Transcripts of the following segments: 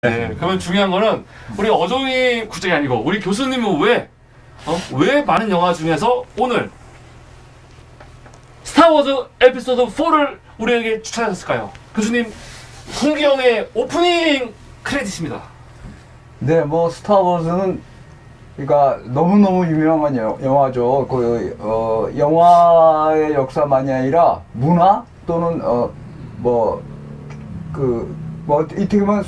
네, 그러면 중요한 거는 우리 어종이 국적이 아니고 우리 교수님은 왜 많은 영화 중에서 오늘 스타워즈 에피소드 4를 우리에게 추천하셨을까요? 교수님, 홍기영의 오프닝 크레딧입니다. 네, 뭐 스타워즈는 그러니까 너무너무 유명한 영화죠. 영화의 역사만이 아니라 문화 또는 이렇게 보면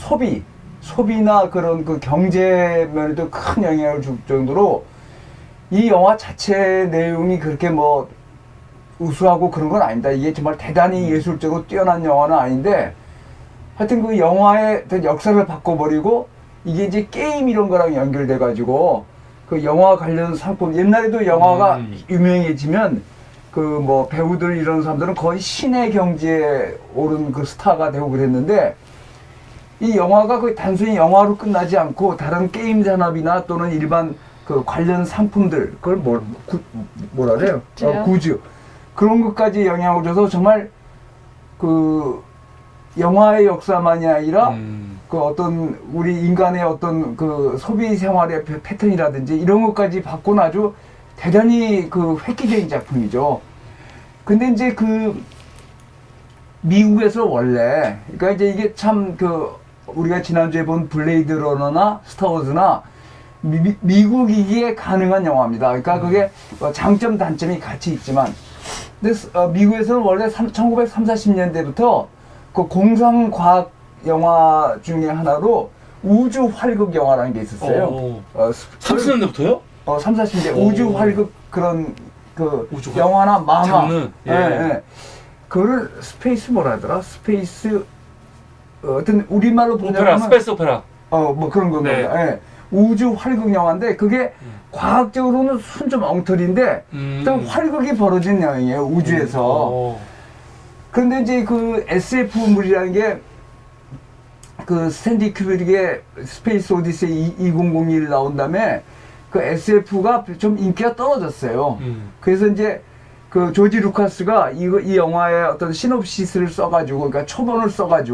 소비나 그런 그 경제 면에도 큰 영향을 줄 정도로 이 영화 자체 내용이 그렇게 뭐 우수하고 그런 건 아닙니다. 이게 정말 대단히 예술적으로 뛰어난 영화는 아닌데 하여튼 그 영화의 역사를 바꿔버리고 이게 이제 게임 이런 거랑 연결돼 가지고 그 영화 관련 상품, 옛날에도 영화가 유명해지면 그 뭐 배우들 이런 사람들은 거의 신의 경지에 오른 그 스타가 되고 그랬는데 이 영화가 거의 단순히 영화로 끝나지 않고 다른 게임 산업이나 또는 일반 그 관련 상품들, 그걸 뭐라 그래요? 굿즈. 그런 것까지 영향을 줘서 정말 그 영화의 역사만이 아니라 그 어떤 우리 인간의 어떤 그 소비 생활의 패턴이라든지 이런 것까지 바꾼 아주 대단히 그 획기적인 작품이죠. 근데 이제 그 미국에서 원래 그러니까 이제 이게 참 그 우리가 지난주에 본 블레이드 러너나 스타워즈나 미국이기에 가능한 영화입니다. 그러니까 그게 장점 단점이 같이 있지만 근데 미국에서는 원래 1930, 40년대부터 그 공상과학 영화 중에 하나로 우주 활극 영화라는 게 있었어요. 30년대부터요? 30, 40년대 우주 활극 그런 그 영화나 만화. 장르. 예. 예. 그거를 스페이스 뭐라 하더라? 스페이스 어떤 우리말로 오페라, 스페이스 오페라. 뭐 그런 겁니다. 네. 예. 우주 활극 영화인데 그게 과학적으로는 순 좀 엉터리인데 일단 활극이 벌어진 영화예요. 우주에서. 그런데 이제 그 SF물이라는 게 그 스탠리 큐브릭의 스페이스 오디세이 2001 나온 다음에 그 SF가 좀 인기가 떨어졌어요. 그래서 이제 그 조지 루카스가 이 영화의 어떤 시놉시스를 써가지고, 그러니까 초본을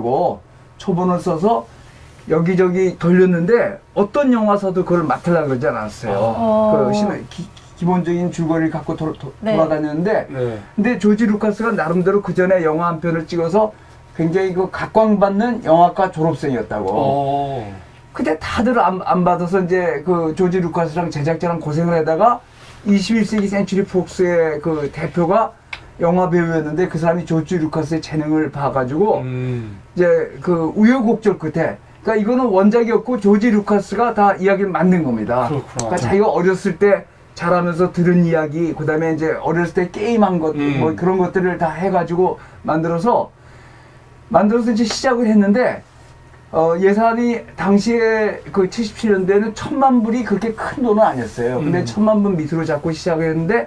써서 여기저기 돌렸는데 어떤 영화사도 그걸 맡으려고 그러지 않았어요. 기본적인 줄거리를 갖고 돌아다녔는데, 근데 조지 루카스가 나름대로 그 전에 영화 한 편을 찍어서 굉장히 그 각광받는 영화과 졸업생이었다고. 근데 다들 안 받아서 이제 그 조지 루카스랑 제작자랑 고생을 하다가 21세기 센츄리 폭스의 그 대표가 영화 배우였는데 그 사람이 조지 루카스의 재능을 봐가지고 이제 그 우여곡절 끝에, 그러니까 이거는 원작이었고 조지 루카스가 다 이야기를 만든 겁니다. 그러니까 자기가 어렸을 때 자라면서 들은 이야기, 그 다음에 이제 어렸을 때 게임한 것, 뭐 그런 것들을 다 해가지고 만들어서 이제 시작을 했는데, 예산이 당시에 그 77년대에는 1000만 불이 그렇게 큰 돈은 아니었어요. 근데 1000만 불 밑으로 잡고 시작을 했는데,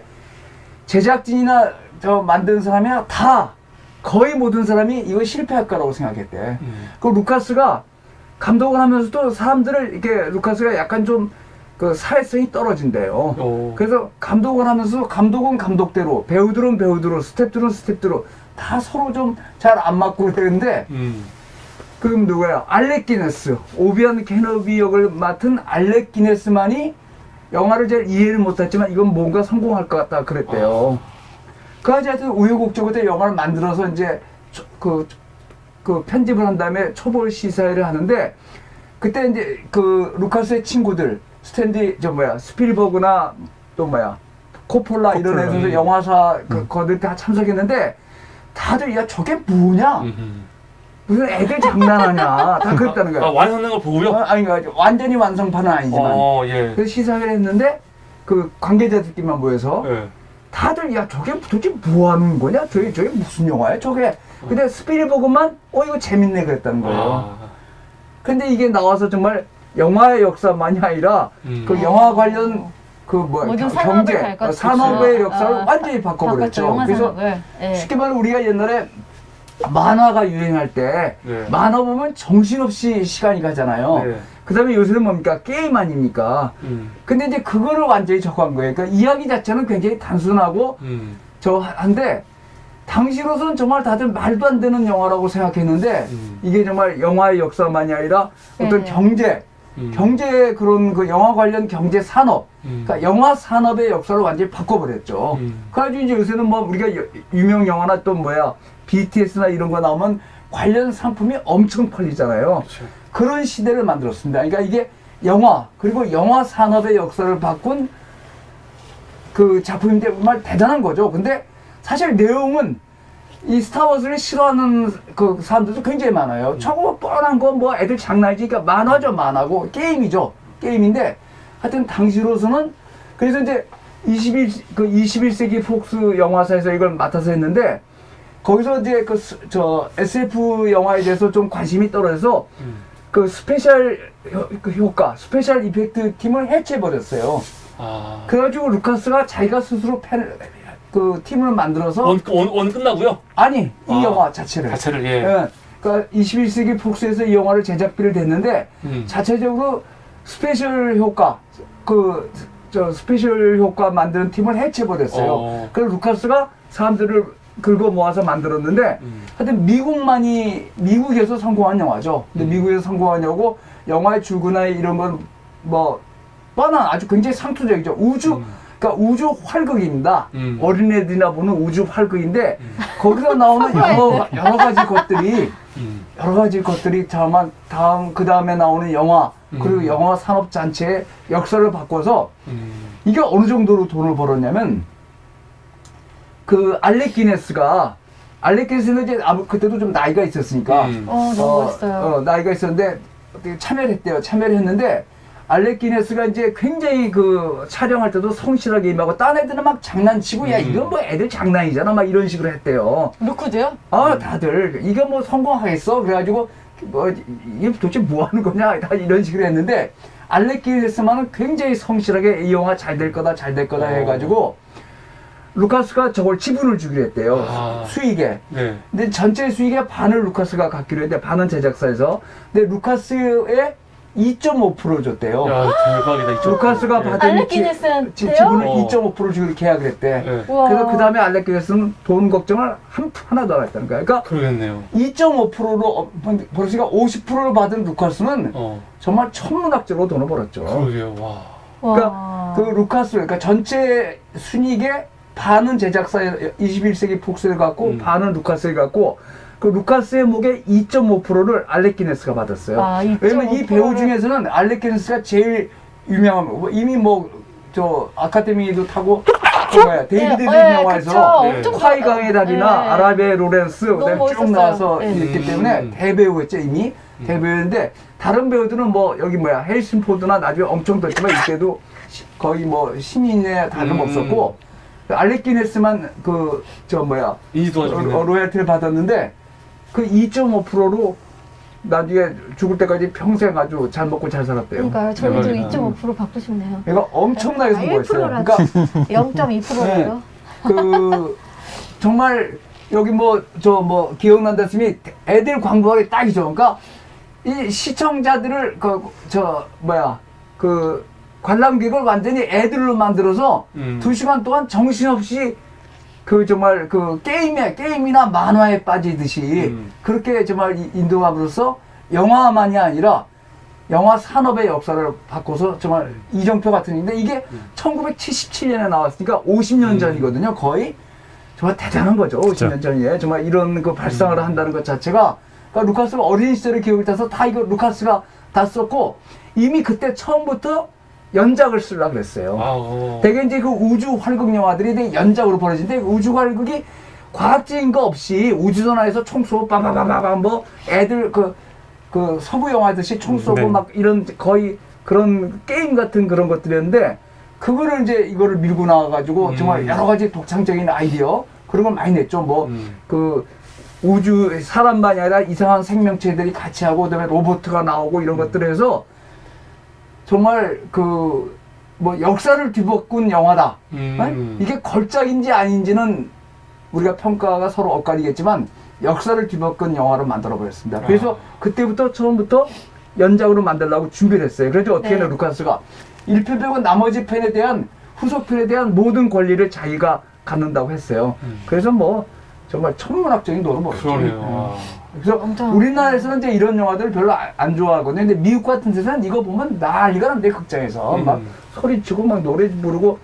제작진이나 만든 사람이나 다 거의 모든 사람이 이거 실패할 거라고 생각했대. 그 루카스가 감독을 하면서도 사람들을 이렇게 루카스가 약간 좀 그 사회성이 떨어진대요. 그래서 감독을 하면서 감독은 감독대로, 배우들은 배우대로, 스태프들은 스태프대로 다 서로 좀 잘 안 맞고 그랬는데, 그럼 누구야? 알렉 기네스, 오비안 케너비 역을 맡은 알렉 기네스만이 영화를 잘 이해를 못했지만 이건 뭔가 성공할 것 같다 그랬대요. 그래서 하여튼 우여곡절에 영화를 만들어서 이제 그 편집을 한 다음에 초벌 시사회를 하는데, 그때 이제 그 루카스의 친구들 스필버그나 또 코폴라 이런 애들 영화사 거들 다 참석했는데 다들 야 저게 뭐냐? 무슨 애들 장난하냐? 다 그랬다는 거야. 완성된 걸 보고요? 아니, 완전히 완성판은 아니지만. 예. 그래서 시사회를 했는데 그 관계자들끼리만 모여서 다들 야 저게 도대체 뭐 하는 거냐? 저게 무슨 영화야? 저게. 근데 스필버그만 이거 재밌네 그랬다는 거예요. 근데 이게 나와서 정말 영화의 역사만이 아니라 그 영화 관련 경제, 산업의 역사를 완전히 바꿔버렸죠. 그래서 쉽게 말해 우리가 옛날에 만화가 유행할 때 만화 보면 정신없이 시간이 가잖아요. 그 다음에 요새는 뭡니까? 게임 아닙니까? 근데 이제 그거를 완전히 적한 거예요. 그러니까 이야기 자체는 굉장히 단순하고 한데 당시로서는 정말 다들 말도 안 되는 영화라고 생각했는데 이게 정말 영화의 역사만이 아니라 어떤 경제 그런 그 영화 관련 경제 산업, 그러니까 영화 산업의 역사를 완전히 바꿔버렸죠. 그래가지고 이제 요새는 뭐 우리가 유명 영화나 또 뭐야 BTS나 이런 거 나오면 관련 상품이 엄청 팔리잖아요. 그렇죠. 그런 시대를 만들었습니다. 그러니까 이게 영화 그리고 영화 산업의 역사를 바꾼 그 작품인데 정말 대단한 거죠. 근데 사실 내용은 이 스타워즈를 싫어하는 그 사람들도 굉장히 많아요. 저거 뻔한 거 뭐 애들 장난이지. 그러니까 만화죠, 만화고 게임이죠, 게임인데 하여튼 당시로서는 그래서 이제 21세기 폭스 영화사에서 이걸 맡아서 했는데 거기서 이제 저 SF 영화에 대해서 좀 관심이 떨어져서 그 스페셜 효과, 스페셜 이펙트 팀을 해체해버렸어요. 그래가지고 루카스가 자기가 스스로 그 팀을 만들어서 원 끝나고요? 아니 이 영화 자체를 예. 그러니까 21세기 폭스에서 이 영화를 제작비를 댔는데 자체적으로 스페셜 효과 저 스페셜 효과 만드는 팀을 해체해버렸어요. 그래서 루카스가 사람들을 긁어 모아서 만들었는데 하여튼 미국에서 성공한 영화죠. 근데 미국에서 성공한 영화고 영화의 줄거나 이런 건 뭐 뻔한 아주 굉장히 상투적이죠. 그러니까 우주 활극입니다. 어린애들이나 보는 우주 활극인데 거기서 나오는 여러 가지 것들이 그 다음에 나오는 영화 그리고 영화 산업 전체의 역사를 바꿔서 이게 어느 정도로 돈을 벌었냐면 그 알렉 기네스는 이제 그때도 좀 나이가 있었으니까 너무 멋있어요. 나이가 있었는데 참여를 했대요. 참여를 했는데 알렉 기네스가 이제 굉장히 그 촬영할 때도 성실하게 임하고 딴 애들은 막 장난치고 야 이건 뭐 애들 장난이잖아 막 이런 식으로 했대요. 루크도요? 다들 이거 뭐 성공하겠어? 그래가지고 뭐 이게 도대체 뭐 하는 거냐 다 이런 식으로 했는데 알렉 기네스만은 굉장히 성실하게 이 영화 잘 될 거다 해가지고 루카스가 저걸 지분을 주기로 했대요. 수익에. 네. 근데 전체 수익의 반을 루카스가 갖기로 했대. 반은 제작사에서. 근데 루카스의 2.5% 줬대요. 야, 대박이다. 루카스가 받은 지분을 2.5% 주기로 계약을 했대. 네. 그래서 그 다음에 알렉 기네스는 돈 걱정을 하나도 안 했다는 거야. 그러니까 그러겠네요. 2.5%로 벌써 50%를 받은 루카스는 정말 천문학적으로 돈을 벌었죠. 그러게요. 와. 그러니까 그 루카스, 그러니까 전체 순이익의 반은 제작사의 21세기 폭스를 갖고 반은 루카스를 갖고 그 루카스의 목에 2.5%를 알렉 기네스가 받았어요. 왜냐면 이 배우 중에서는 알렉 기네스가 제일 유명한 이미 저 아카데미도 타고 데이비드 린 영화에서 화이강의 달이나 아라베 로렌스 쭉 나와서 있기 때문에 대배우였죠 이미. 대배우인데 다른 배우들은 여기 헤리슨 포드나 나중에 엄청 떴지만 이때도 거의 신인의 다름없었고 알렉 기네스만 로얄티를 받았는데 그 2.5%로 나중에 죽을 때까지 평생 아주 잘 먹고 잘 살았대요. 그러니까요. 저는 좀 2.5% 받고 싶네요. 그러니까 엄청나게 성공했어요. 그러니까 0.2%예요. 정말 여기 기억난다 했으면 애들 광고하기 딱이죠. 그러니까 이 시청자들을 관람객을 완전히 애들로 만들어서 2시간 동안 정신없이 정말 게임이나 만화에 빠지듯이 그렇게 정말 인도함으로써 영화만이 아니라 영화 산업의 역사를 바꿔서 정말 이정표 같은 인데 이게 1977년에 나왔으니까 50년 전이거든요. 거의 정말 대단한 거죠. 50년 전이에 정말 이런 발상을 한다는 것 자체가 그러니까 루카스가 어린 시절의 기억을 따서 다 이거 루카스가 다 썼고 이미 그때 처음부터 연작을 쓰려고 그랬어요. 되게 이제 그 우주 활극 영화들이 되게 연작으로 벌어지는데 우주 활극이 과학적인 거 없이 우주선에서 총 쏘고 빠바바바바 애들 서부 영화듯이 총 쏘고 막 이런 거의 그런 게임 같은 그런 것들이었는데 그거를 이제 이거를 밀고 나와가지고 정말 여러 가지 독창적인 아이디어 그런 걸 많이 냈죠. 우주 사람만이 아니라 이상한 생명체들이 같이 하고 그다음에 로봇가 나오고 이런 것들을 해서 정말 역사를 뒤바꾼 영화다. 이게 걸작인지 아닌지는 우리가 평가가 서로 엇갈리겠지만 역사를 뒤바꾼 영화로 만들어버렸습니다. 그래서 그때부터 처음부터 연작으로 만들려고 준비를 했어요. 그래서 어떻게 했냐 루카스가 1편 빼고 나머지 편에 대한 후속편에 대한 모든 권리를 자기가 갖는다고 했어요. 그래서 정말 천문학적인 노름이죠. 그러네요. 그래서 우리나라에서는 이제 이런 영화들을 별로 안 좋아하거든요. 근데 미국 같은 데서는 이거 보면 난리가 난대, 극장에서. 막 소리치고 막 노래 부르고,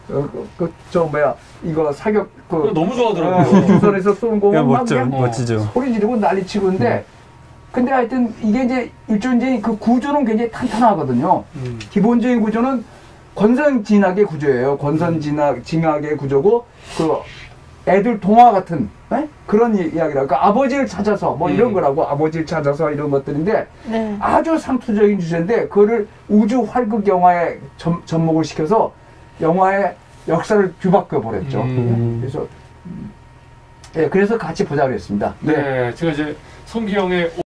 이거 사격, 너무 좋아하더라고요. 주선에서 쏘는 거 막 그냥 멋지죠. 소리 지르고 난리 치고 있는데, 근데 하여튼 이게 이제 일종의 그 구조는 굉장히 탄탄하거든요. 기본적인 구조는 권선징악의 구조예요. 권선징악의 구조고, 애들 동화 같은 그런 이야기라고. 그러니까 아버지를 찾아서 뭐 이런 거라고, 아버지를 찾아서 이런 것들인데 아주 상투적인 주제인데 그거를 우주 활극 영화에 접목을 시켜서 영화의 역사를 뒤바꿔 버렸죠. 그래서 같이 보자고 했습니다. 네, 제가 이제 성기영의